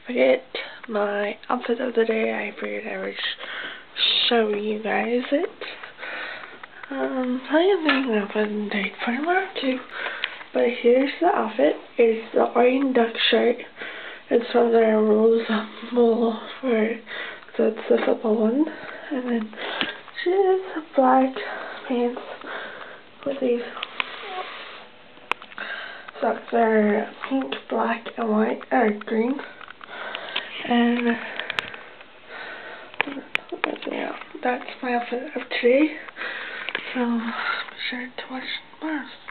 forget my outfit of the day. I figured I would show you guys it. I am thinking of a date for tomorrow too. But here's the outfit. It's the orange duck shirt. It's from the Rose Bowl so it's the football one. And then she has black pants with these socks that are pink, black, and white, or green. And yeah, that's my outfit of today. So be sure to watch tomorrow.